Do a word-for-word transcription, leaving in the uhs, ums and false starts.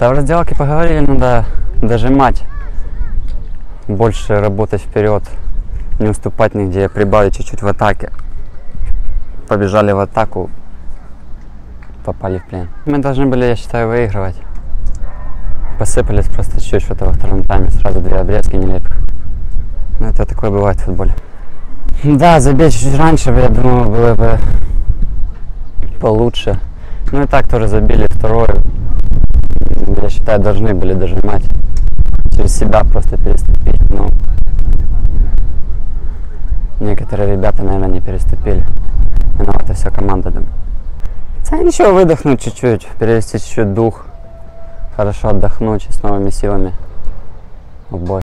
Да, в раздевалке поговорили, надо дожимать, больше работать вперед, не уступать нигде, прибавить чуть-чуть в атаке. Побежали в атаку, попали в плен. Мы должны были, я считаю, выигрывать. Посыпались просто чуть-чуть что-то во втором тайме, сразу две обрезки нелепых. Но это такое бывает в футболе. Да, забить чуть-чуть раньше, я думаю, было бы получше. Ну и так тоже забили вторую. Я считаю, должны были дожимать. Через себя просто переступить. Но некоторые ребята, наверное, не переступили. Виновата вся команда. Да ничего, выдохнуть чуть-чуть, перевести чуть-чуть дух. Хорошо отдохнуть и с новыми силами в бой.